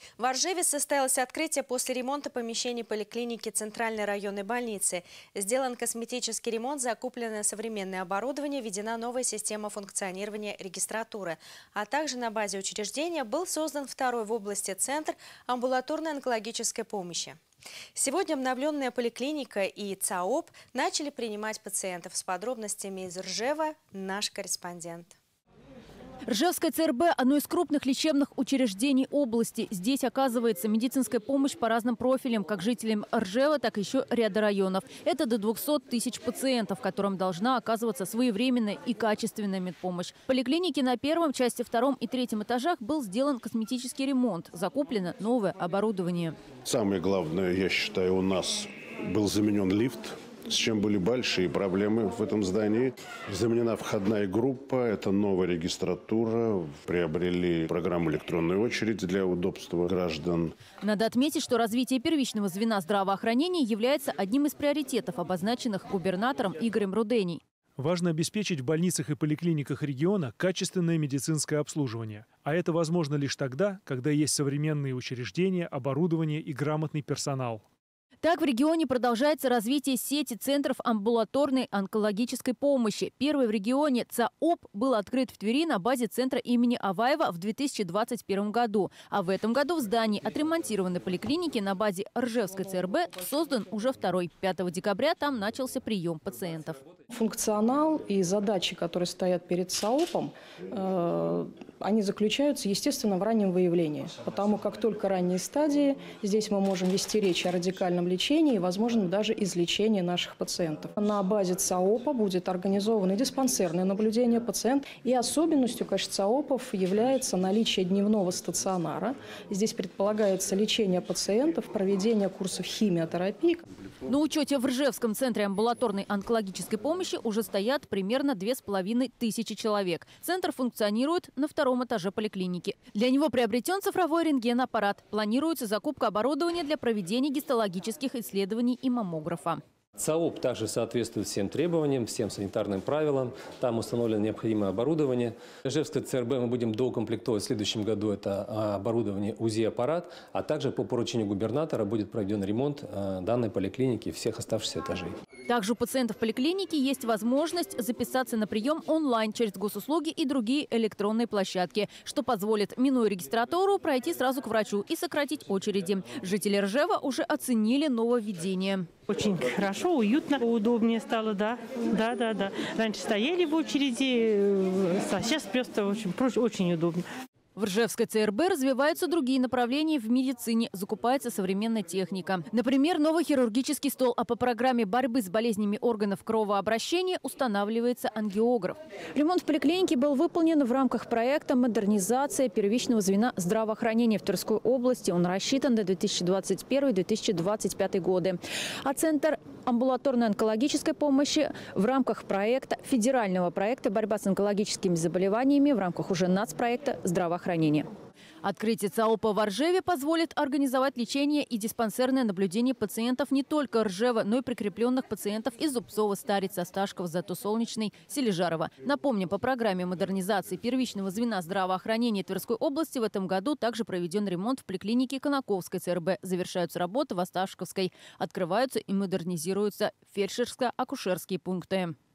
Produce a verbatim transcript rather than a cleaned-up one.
В Оржеве состоялось открытие после ремонта помещений поликлиники Центральной районной больницы. Сделан косметический ремонт, закуплено современное оборудование, введена новая система функционирования регистратуры. А также на базе учреждения был создан второй в области центр амбулаторной онкологической помощи. Сегодня обновленная поликлиника и ЦАОП начали принимать пациентов. С подробностями из Ржева наш корреспондент. Ржевское ЦРБ – одно из крупных лечебных учреждений области. Здесь оказывается медицинская помощь по разным профилям, как жителям Ржева, так и еще ряда районов. Это до двухсот тысяч пациентов, которым должна оказываться своевременная и качественная медпомощь. В поликлинике на первом, части втором и третьем этажах был сделан косметический ремонт. Закуплено новое оборудование. Самое главное, я считаю, у нас был заменен лифт, с чем были большие проблемы в этом здании. Заменена входная группа, это новая регистратура. Приобрели программу электронной очереди для удобства граждан. Надо отметить, что развитие первичного звена здравоохранения является одним из приоритетов, обозначенных губернатором Игорем Руденей. Важно обеспечить в больницах и поликлиниках региона качественное медицинское обслуживание. А это возможно лишь тогда, когда есть современные учреждения, оборудование и грамотный персонал. Так в регионе продолжается развитие сети центров амбулаторной онкологической помощи. Первый в регионе ЦАОП был открыт в Твери на базе центра имени Аваева в две тысячи двадцать первом году. А в этом году в здании отремонтированной поликлиники на базе Ржевской ЦРБ создан уже второй. пятого декабря там начался прием пациентов. Функционал и задачи, которые стоят перед ЦАОПом, э, они заключаются, естественно, в раннем выявлении. Потому как только ранние стадии, здесь мы можем вести речь о радикальном лечении и, возможно, даже излечении наших пациентов. На базе ЦАОПа будет организовано диспансерное наблюдение пациентов. И особенностью, конечно, ЦАОПов является наличие дневного стационара. Здесь предполагается лечение пациентов, проведение курсов химиотерапии. На учете в Ржевском центре амбулаторной онкологической помощи уже стоят примерно две с половиной тысячи человек. Центр функционирует на втором этаже поликлиники. Для него приобретен цифровой рентген-аппарат. Планируется закупка оборудования для проведения гистологических исследований и маммографа. ЦАОП также соответствует всем требованиям, всем санитарным правилам. Там установлено необходимое оборудование. Ржевское ЦРБ мы будем доукомплектовать в следующем году. Это оборудование УЗИ-аппарат, а также по поручению губернатора будет проведен ремонт данной поликлиники и всех оставшихся этажей. Также у пациентов поликлиники есть возможность записаться на прием онлайн через госуслуги и другие электронные площадки, что позволит, минуя регистратуру, пройти сразу к врачу и сократить очереди. Жители Ржева уже оценили нововведение. Очень хорошо, уютно, удобнее стало, да. Да, да, да. Раньше стояли в очереди, а сейчас просто очень, очень удобно. В Ржевской ЦРБ развиваются другие направления в медицине. Закупается современная техника. Например, новый хирургический стол, а по программе борьбы с болезнями органов кровообращения устанавливается ангиограф. Ремонт в поликлинике был выполнен в рамках проекта «Модернизация первичного звена здравоохранения в Тверской области». Он рассчитан на две тысячи двадцать первый — две тысячи двадцать пятый годы. А Центр амбулаторной онкологической помощи в рамках проекта, федерального проекта «Борьба с онкологическими заболеваниями» в рамках уже нацпроекта «Здравоохранение». Открытие ЦАОПа в Ржеве позволит организовать лечение и диспансерное наблюдение пациентов не только Ржева, но и прикрепленных пациентов из Зубцова, Старицы, Осташкова, Зато-Солнечной, Сележарова. Напомним, по программе модернизации первичного звена здравоохранения Тверской области в этом году также проведен ремонт в поликлинике Конаковской ЦРБ. Завершаются работы в Осташковской. Открываются и модернизируются фельдшерско-акушерские пункты.